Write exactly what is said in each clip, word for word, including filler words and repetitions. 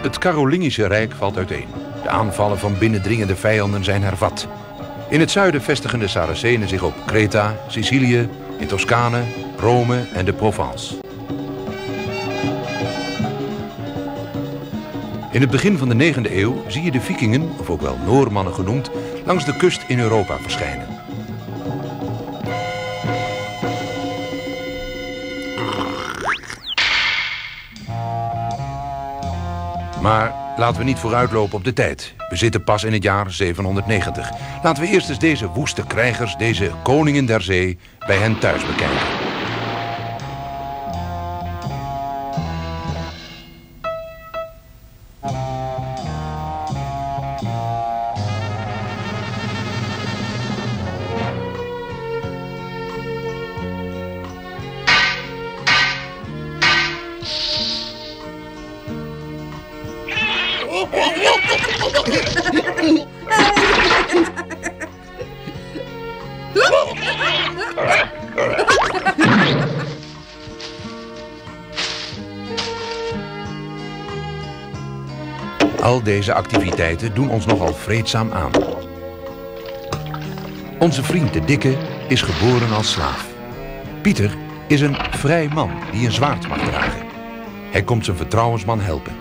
Het Karolingische Rijk valt uiteen. De aanvallen van binnendringende vijanden zijn hervat. In het zuiden vestigen de Saracenen zich op Kreta, Sicilië, in Toscane, Rome en de Provence. In het begin van de negende eeuw zie je de Vikingen, of ook wel Noormannen genoemd, langs de kust in Europa verschijnen. Maar laten we niet vooruitlopen op de tijd. We zitten pas in het jaar zevenhonderdnegentig. Laten we eerst eens deze woeste krijgers, deze koningen der zee, bij hen thuis bekijken. Al deze activiteiten doen ons nogal vreedzaam aan. Onze vriend de Dikke is geboren als slaaf. Pieter is een vrij man die een zwaard mag dragen. Hij komt zijn vertrouwensman helpen.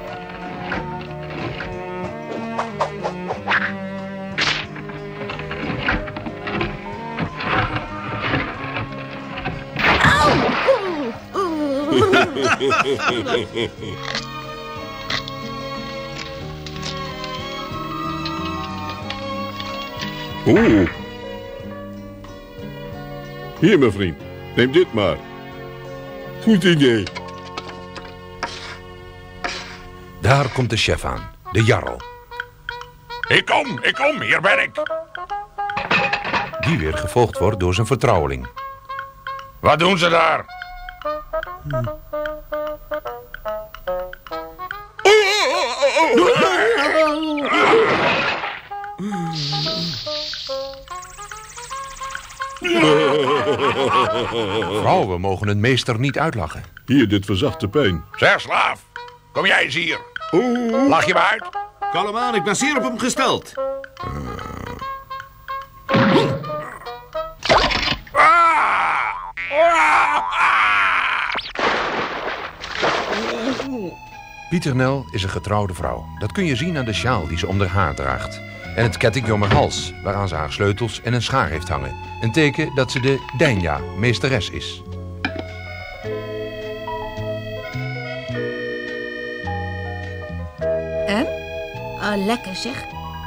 Oeh. Hier, mijn vriend. Neem dit maar. Goed idee. Daar komt de chef aan, de jarl. Ik kom, ik kom, hier ben ik. Die weer gevolgd wordt door zijn vertrouweling. Wat doen ze daar? Hm. Vrouwen mogen hun meester niet uitlachen. Hier, dit verzacht de pijn. Zeg, slaaf. Kom jij eens hier. Lach je me uit? Kalm aan, ik ben zeer op hem gesteld. Pieternel is een getrouwde vrouw. Dat kun je zien aan de sjaal die ze om haar haar draagt. En het kettingje om haar hals, waaraan ze haar sleutels en een schaar heeft hangen. Een teken dat ze de Deinja, meesteres is. En? Oh, lekker zeg.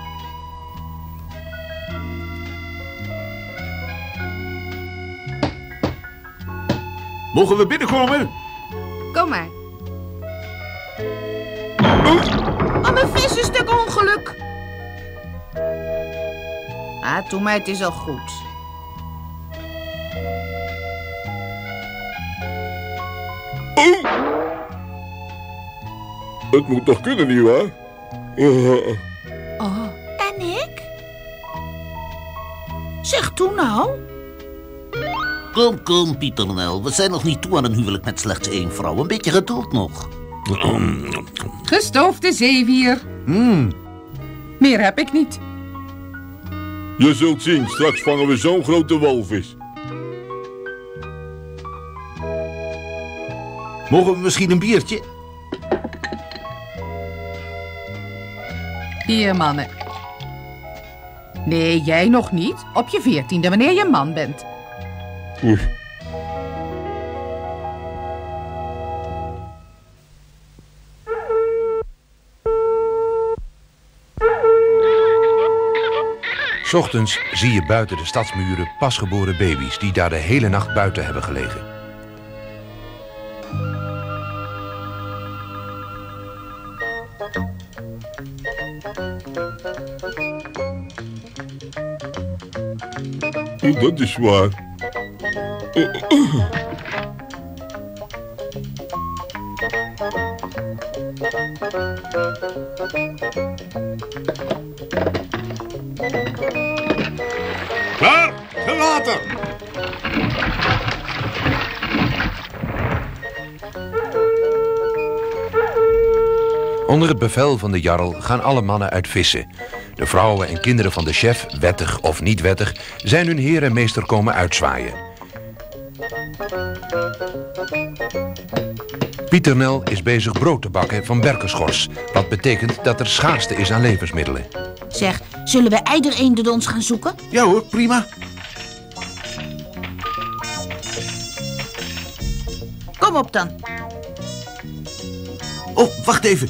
Mogen we binnenkomen? Kom maar. Oh, mijn vis is stuk ongeluk. Ah, doe mij, het is al goed. Het moet toch kunnen, nietwaar? Uh. Oh, en ik? Zeg toe nou. Kom, kom, Pieternel. We zijn nog niet toe aan een huwelijk met slechts één vrouw. Een beetje geduld nog. Gestoofde zeewier. Mm. Meer heb ik niet. Je zult zien, straks vangen we zo'n grote walvis. Mogen we misschien een biertje? Hier, mannen. Nee, jij nog niet. Op je veertiende, wanneer je man bent. Oei. S ochtends zie je buiten de stadsmuren pasgeboren baby's die daar de hele nacht buiten hebben gelegen. Oh, dat is waar. Oh, oh. Klaar, gelaten. Onder het bevel van de jarl gaan alle mannen uit vissen. De vrouwen en kinderen van de chef, wettig of niet wettig, zijn hun heer en meester komen uitzwaaien. Pieternel is bezig brood te bakken van berkenschors, wat betekent dat er schaarste is aan levensmiddelen. Zeg, zullen we eidereenden ons gaan zoeken? Ja hoor, prima. Kom op dan. Oh, wacht even.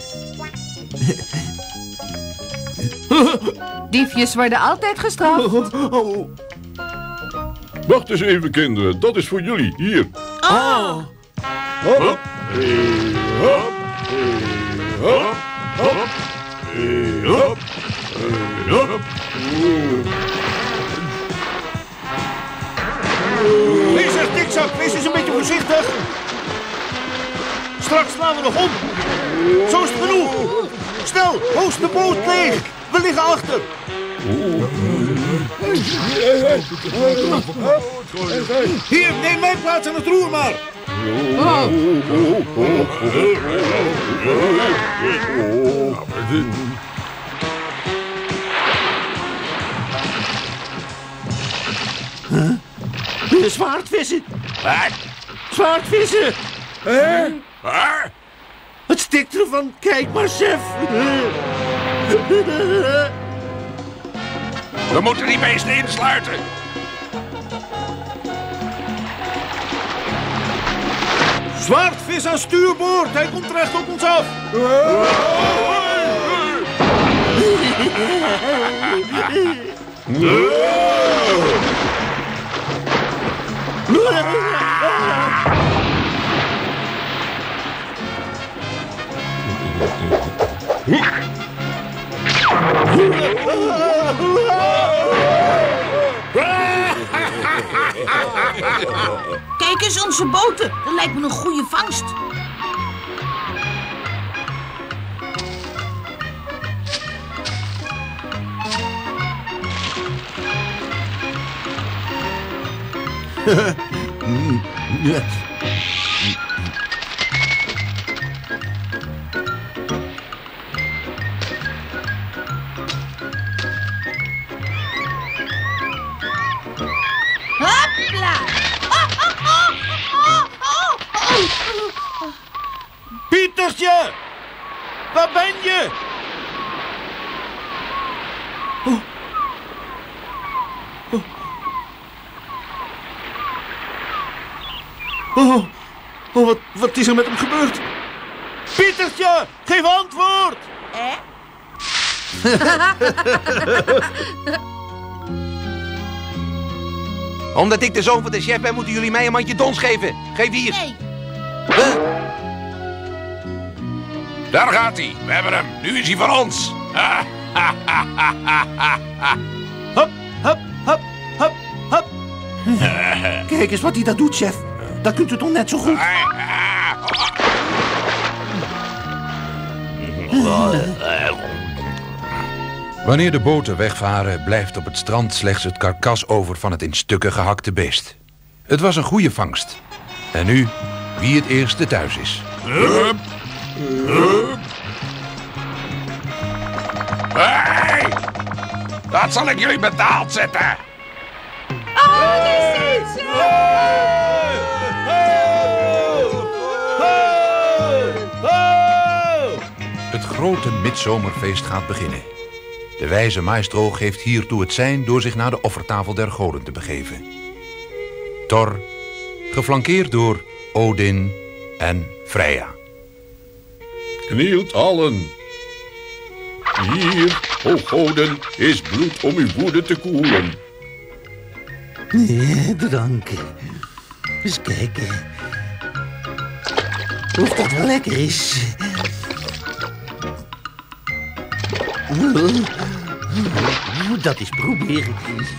Diefjes worden altijd gestraft. Oh. Wacht eens even, kinderen. Dat is voor jullie. Hier. Oh. Hop. Hey, hop. Hey, hop. Hop. Hey, hop. Hey, hop. Wees eens, dikzak. Wees eens een beetje voorzichtig. Straks slaan we nog om. Zo is het genoeg. Snel, hoos de boot leeg. We liggen achter. Hier, neem mijn plaats aan het roer maar. Oh. Huh? Zwaardvissen. Wat? Zwaardvissen. Hè? Waar? Het stikt ervan. Kijk maar, chef. We moeten die beesten insluiten. Zwaardvis aan stuurboord. Hij komt recht op ons af. Kijk eens, onze boten. Dat lijkt me een goede vangst. Hopla! Pietertje! Waar ben je? Oh. Oh. Oh. Oh, wat, wat is er met hem gebeurd? Pietertje, geef antwoord! Eh? Omdat ik de zoon van de chef ben, moeten jullie mij een mandje dons geven. Geef hier. Nee. Huh? Daar gaat hij. We hebben hem. Nu is hij van ons. Hop, hop, hop, hop, hop. Kijk eens wat hij dat doet, chef. Dat kunt u toch net zo goed? Wanneer de boten wegvaren, blijft op het strand slechts het karkas over van het in stukken gehakte beest. Het was een goede vangst. En nu, wie het eerste thuis is. Hup. Hup. Hey! Dat zal ik jullie betaald zetten. Oh, die is het. Het grote midzomerfeest gaat beginnen. De wijze maestro geeft hiertoe het sein door zich naar de offertafel der goden te begeven. Thor, geflankeerd door Odin en Freya. Knielt allen. Hier, o goden, is bloed om uw woede te koelen. Nee, dranken. Eens kijken. Of dat wel lekker is. Dat is proberen.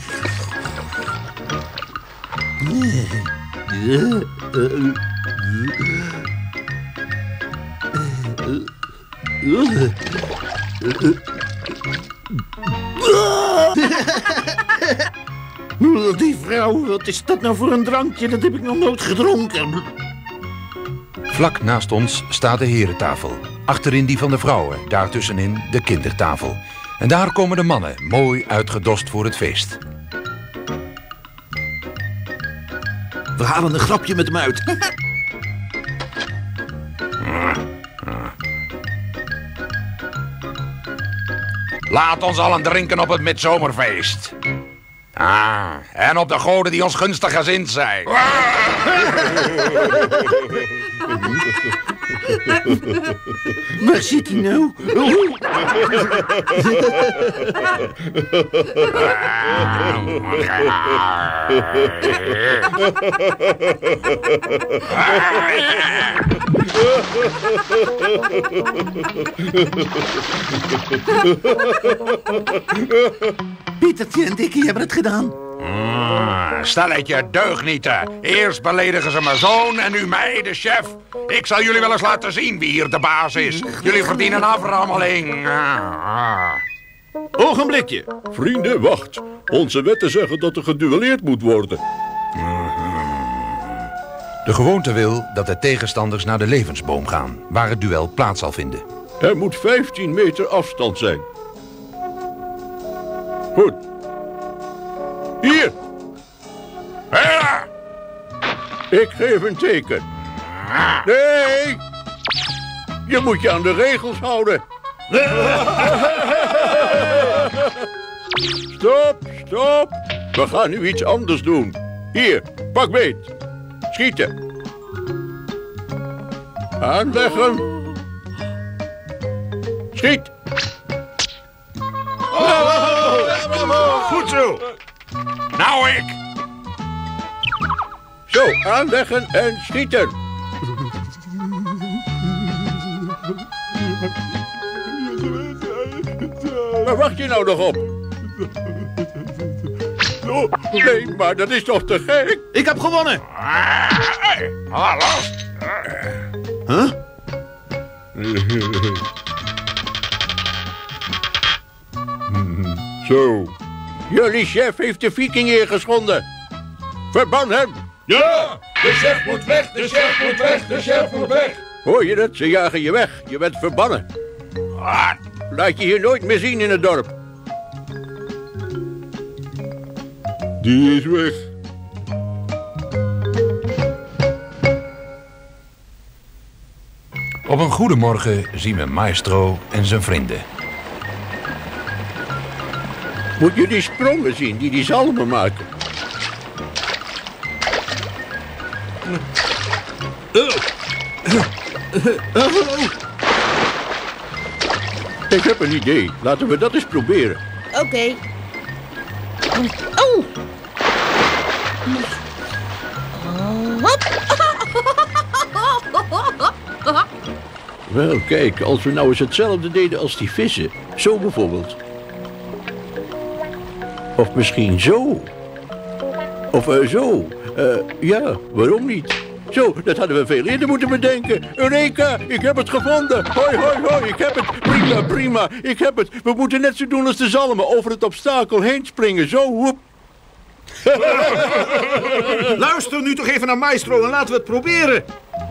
Die vrouw, wat is dat nou voor een drankje? Dat heb ik nog nooit gedronken. Vlak naast ons staat de herentafel. Achterin die van de vrouwen, daartussenin de kindertafel. En daar komen de mannen, mooi uitgedost voor het feest. We halen een grapje met hem uit. Laat ons allen drinken op het midzomerfeest. Ah, en op de goden die ons gunstig gezind zijn. Waar zit hij nou? Pietertje en Dikkie hebben het gedaan. Mm, stelletje deugnieten. Eerst beledigen ze mijn zoon en nu mij, de chef. Ik zal jullie wel eens laten zien wie hier de baas is. Jullie verdienen aframmeling. Ogenblikje. Vrienden, wacht. Onze wetten zeggen dat er geduelleerd moet worden. De gewoonte wil dat de tegenstanders naar de levensboom gaan, waar het duel plaats zal vinden. Er moet vijftien meter afstand zijn. Goed. Hier. Ja. Ik geef een teken. Nee. Je moet je aan de regels houden. Stop, stop. We gaan nu iets anders doen. Hier, pak beet. Schieten. Aanleggen. Schiet. Goed zo. Nou ik. Zo, aanleggen en schieten. Waar wacht je nou nog op? Nee, maar dat is toch te gek? Ik heb gewonnen. Hey, haal los. Huh? Zo. Jullie chef heeft de vikingen geschonden. Verban hem. Ja, de chef moet weg, de chef moet weg, de chef moet weg. Hoor je dat? Ze jagen je weg. Je bent verbannen. Wat? Laat je hier nooit meer zien in het dorp. Die is weg. Op een goede morgen zien we Maestro en zijn vrienden. Moet je die sprongen zien die die zalmen maken? Ik heb een idee. Laten we dat eens proberen. Oké. Oh. Hop. Wel, kijk, als we nou eens hetzelfde deden als die vissen. Zo bijvoorbeeld. Of misschien zo. Of uh, zo. Uh, ja, waarom niet? Zo, dat hadden we veel eerder moeten bedenken. Eureka, ik heb het gevonden. Hoi, hoi, hoi, ik heb het. Prima, prima, ik heb het. We moeten net zo doen als de zalmen. Over het obstakel heen springen. Zo, woep. Luister nu toch even naar Maestro en laten we het proberen.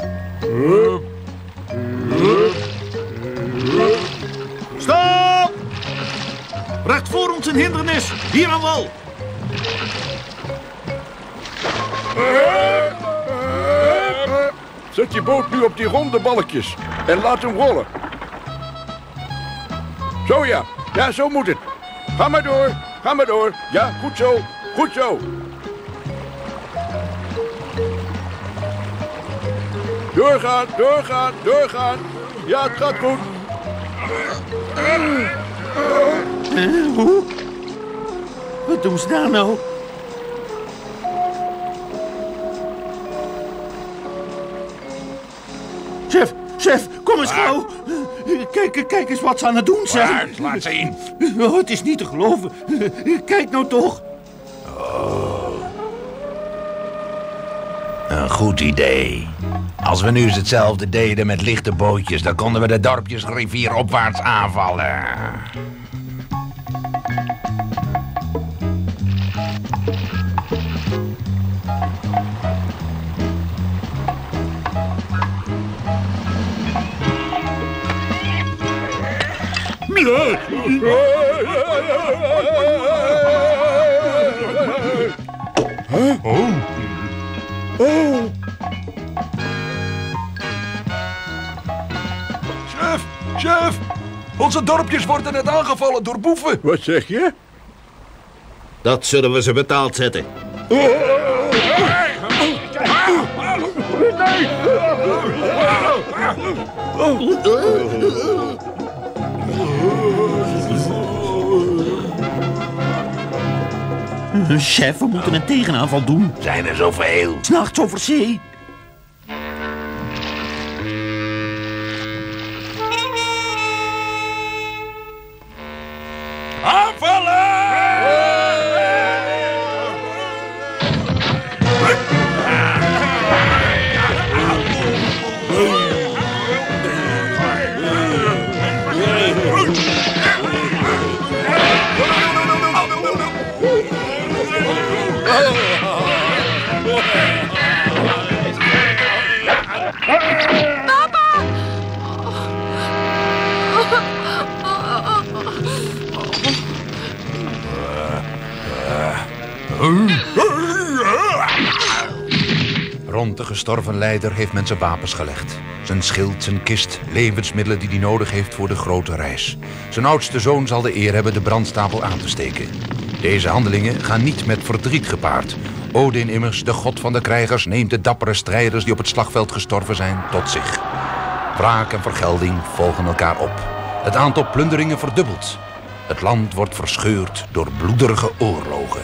Stop! Recht voor ons een hindernis. Hier aan wal. Zet je boot nu op die ronde balkjes. En laat hem rollen. Zo ja. Ja, zo moet het. Ga maar door. Ga maar door. Ja, goed zo. Goed zo. Doorgaan, doorgaan, doorgaan. Ja, het gaat goed. Uh, hoe? Wat doen ze daar nou? Chef, chef, kom eens gauw. Kijk, kijk eens wat ze aan het doen zijn. Uit, laat zien. Oh, het is niet te geloven. Kijk nou toch. Een goed idee. Als we nu eens hetzelfde deden met lichte bootjes, dan konden we de dorpjes rivieropwaarts aanvallen. Oh. Oh. Chef, chef. Onze dorpjes worden net aangevallen door boeven. Wat zeg je? Dat zullen we ze betaald zetten. Chef, we moeten een tegenaanval doen. Zijn er zoveel? 's Nachts over zee. Rond de gestorven leider heeft men zijn wapens gelegd. Zijn schild, zijn kist, levensmiddelen die hij nodig heeft voor de grote reis. Zijn oudste zoon zal de eer hebben de brandstapel aan te steken. Deze handelingen gaan niet met verdriet gepaard. Odin immers, de god van de krijgers, neemt de dappere strijders die op het slagveld gestorven zijn tot zich. Wraak en vergelding volgen elkaar op. Het aantal plunderingen verdubbelt. Het land wordt verscheurd door bloederige oorlogen.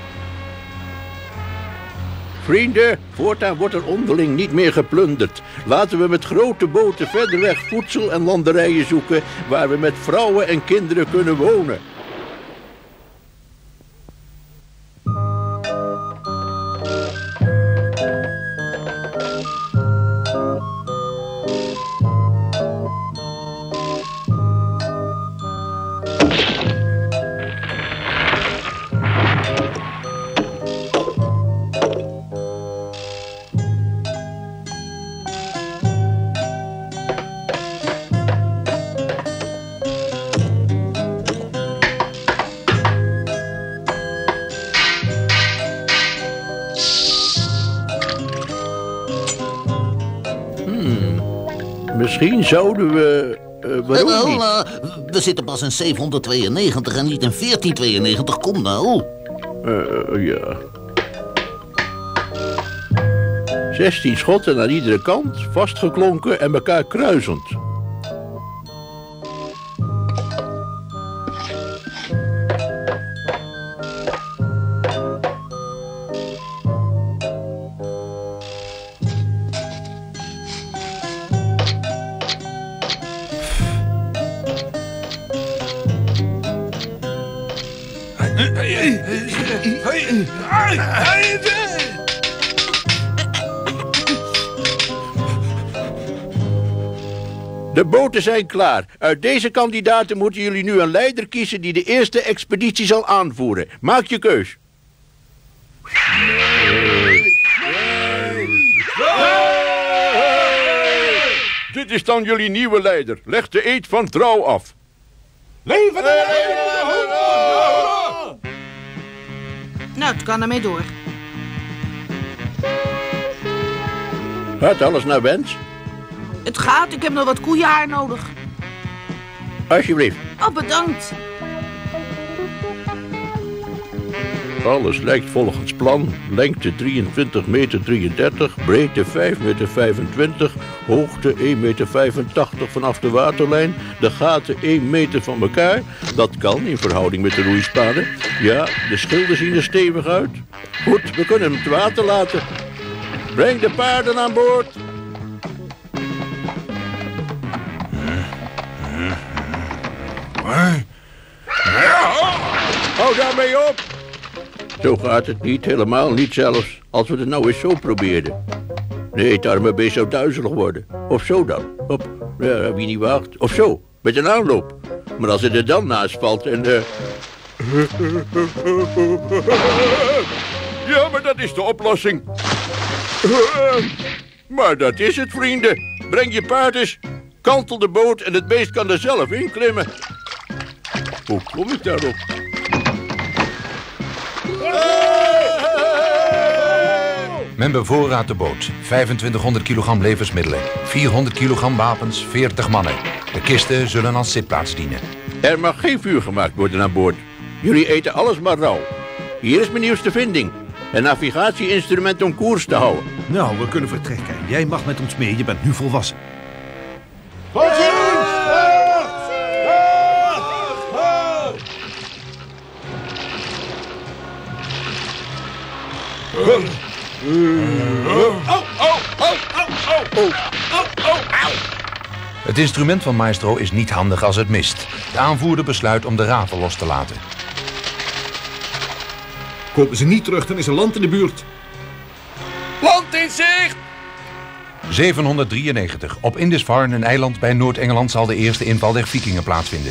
Vrienden, voortaan wordt er onderling niet meer geplunderd. Laten we met grote boten verder weg voedsel en landerijen zoeken waar we met vrouwen en kinderen kunnen wonen. Misschien zouden we... Uh, waarom Wel, niet? uh, we zitten pas in zevenhonderdtweeënnegentig en niet in veertienhonderdtweeënnegentig. Kom nou. Uh, ja. zestien schotten aan iedere kant, vastgeklonken en elkaar kruisend. De boten zijn klaar. Uit deze kandidaten moeten jullie nu een leider kiezen die de eerste expeditie zal aanvoeren. Maak je keus. Dit is dan jullie nieuwe leider. Leg de eed van trouw af. Leven de Nou, het kan ermee door. Gaat alles naar wens? Het gaat, ik heb nog wat koeienhaar nodig. Alsjeblieft. Oh, bedankt. Alles lijkt volgens plan. Lengte drieëntwintig meter drieëndertig, breedte vijf meter vijfentwintig, hoogte één meter vijfentachtig vanaf de waterlijn, de gaten één meter van elkaar. Dat kan in verhouding met de roeispanen. Ja, de schilden zien er stevig uit. Goed, we kunnen hem te water laten. Breng de paarden aan boord. Hou daarmee op. Zo gaat het niet, helemaal niet zelfs, als we het nou eens zo probeerden. Nee, het arme beest zou duizelig worden. Of zo dan. Op, ja, wie niet wacht. Of zo, met een aanloop. Maar als het er dan naast valt en... Uh... Ja, maar dat is de oplossing. Maar dat is het, vrienden. Breng je paard eens. Kantel de boot en het beest kan er zelf in klimmen. Hoe kom ik daarop? Men bevoorraadt de boot. vijfentwintighonderd kilogram levensmiddelen, vierhonderd kilogram wapens, veertig mannen. De kisten zullen als zitplaats dienen. Er mag geen vuur gemaakt worden aan boord. Jullie eten alles maar rauw. Hier is mijn nieuwste vinding. Een navigatieinstrument om koers te houden. Nou, we kunnen vertrekken. Jij mag met ons mee, je bent nu volwassen. Het instrument van Maestro is niet handig als het mist. De aanvoerder besluit om de ravel los te laten. Komen ze niet terug, dan is er land in de buurt. Land in zicht! zevenhonderddrieënnegentig. Op Indisfarne, een eiland bij Noord-Engeland, zal de eerste inval der Vikingen plaatsvinden.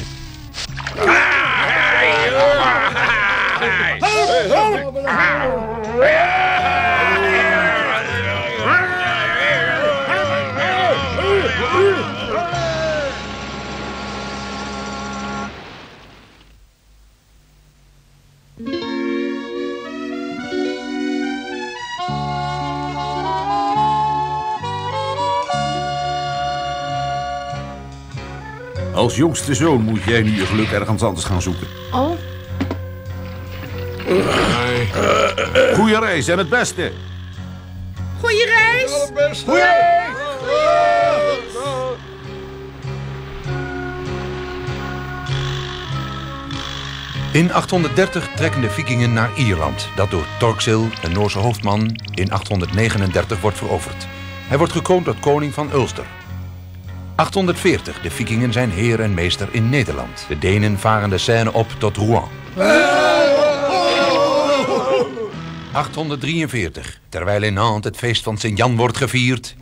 Als jongste zoon moet jij nu je geluk ergens anders gaan zoeken. Oh, Goeie reis en het beste. goeie reis. In achthonderddertig trekken de Vikingen naar Ierland, dat door Torksil, een Noorse hoofdman, in achthonderdnegenendertig wordt veroverd. Hij wordt gekroond tot koning van Ulster. achthonderdveertig. De Vikingen zijn heer en meester in Nederland. De Denen varen de Seine op tot Rouen. achthonderddrieënveertig. Terwijl in Nantes het feest van Sint-Jan wordt gevierd.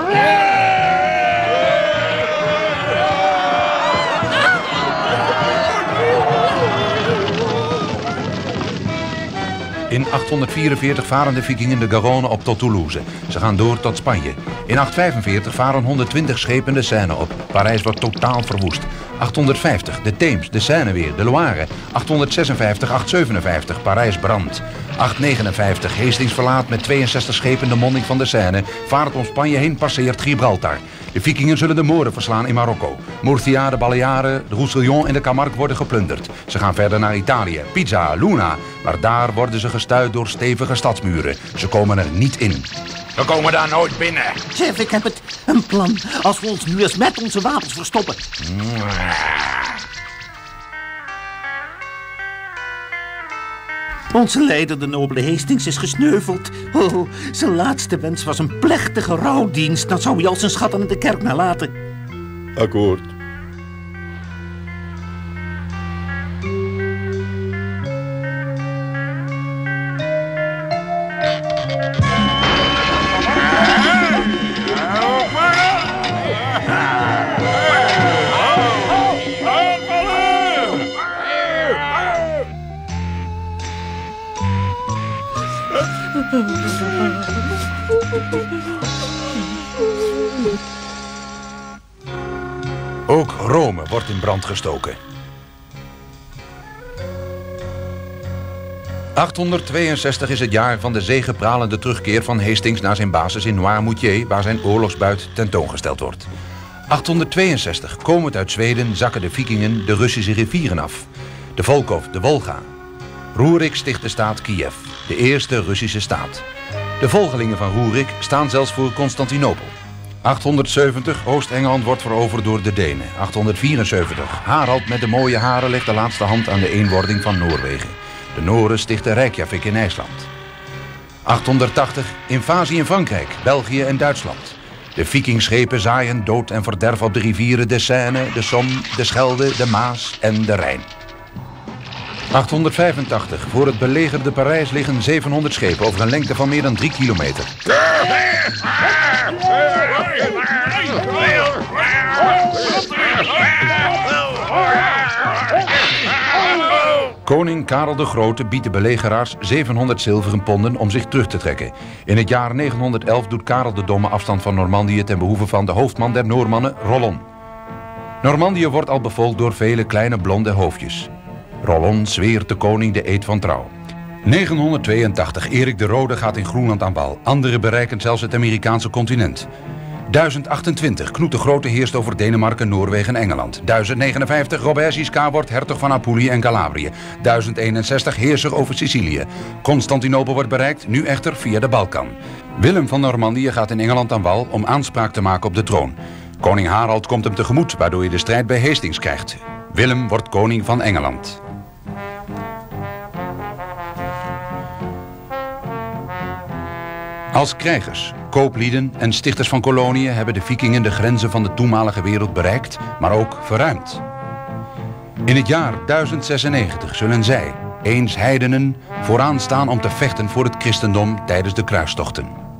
In achthonderdvierenveertig varen de Vikingen de Garonne op tot Toulouse. Ze gaan door tot Spanje. In achthonderdvijfenveertig varen honderdtwintig schepen de Seine op. Parijs wordt totaal verwoest. achthonderdvijftig, de Theems, de Seine weer, de Loire. achthonderdzesenvijftig, achthonderdzevenenvijftig, Parijs brandt. achthonderdnegenenvijftig, Hastings verlaat met tweeënzestig schepen de monding van de Seine. Vaart om Spanje heen, passeert Gibraltar. De Vikingen zullen de Mooren verslaan in Marokko. Murcia, de Balearen, de Roussillon en de Camargue worden geplunderd. Ze gaan verder naar Italië, Pisa, Luna. Maar daar worden ze gestuit door stevige stadsmuren. Ze komen er niet in. We komen daar nooit binnen. Chef, ik heb het. Een plan. Als we ons nu eens met onze wapens verstoppen. Onze leider, de nobele Hastings, is gesneuveld. Oh, zijn laatste wens was een plechtige rouwdienst. Dan zou hij al zijn schatten in de kerk nalaten. Akkoord. Ook Rome wordt in brand gestoken. achthonderdtweeënzestig is het jaar van de zegepralende terugkeer van Hastings naar zijn basis in Noirmoutier, waar zijn oorlogsbuit tentoongesteld wordt. achthonderdtweeënzestig, komend uit Zweden, zakken de Vikingen de Russische rivieren af. De Volkhov, de Wolga. Roerik sticht de staat Kiev, de eerste Russische staat. De volgelingen van Roerik staan zelfs voor Constantinopel. achthonderdzeventig, Oost-Engeland wordt veroverd door de Denen. achthonderdvierenzeventig, Harald met de mooie haren legt de laatste hand aan de eenwording van Noorwegen. De Noren stichten Reykjavik in IJsland. achthonderdtachtig, invasie in Frankrijk, België en Duitsland. De vikingschepen zaaien dood en verderf op de rivieren de Seine, de Somme, de Schelde, de Maas en de Rijn. achthonderdvijfentachtig, voor het belegerde Parijs liggen zevenhonderd schepen over een lengte van meer dan drie kilometer. Koning Karel de Grote biedt de belegeraars zevenhonderd zilveren ponden om zich terug te trekken. In het jaar negenhonderdelf doet Karel de Domme afstand van Normandië ten behoeve van de hoofdman der Noormannen, Rollon. Normandië wordt al bevolkt door vele kleine blonde hoofdjes. Rollon zweert de koning de eed van trouw. negenhonderdtweeëntachtig. Erik de Rode gaat in Groenland aan wal. Anderen bereiken zelfs het Amerikaanse continent. duizend achtentwintig. Knoet de Grote heerst over Denemarken, Noorwegen en Engeland. duizend negenenvijftig. Robert Guiscard wordt hertog van Apulië en Calabrië. duizend eenenzestig. Heerser over Sicilië. Constantinopel wordt bereikt, nu echter via de Balkan. Willem van Normandië gaat in Engeland aan wal om aanspraak te maken op de troon. Koning Harald komt hem tegemoet, waardoor je de strijd bij Hastings krijgt. Willem wordt koning van Engeland. Als krijgers, kooplieden en stichters van koloniën hebben de vikingen de grenzen van de toenmalige wereld bereikt, maar ook verruimd. In het jaar duizend zesennegentig zullen zij, eens heidenen, vooraan staan om te vechten voor het christendom tijdens de kruistochten.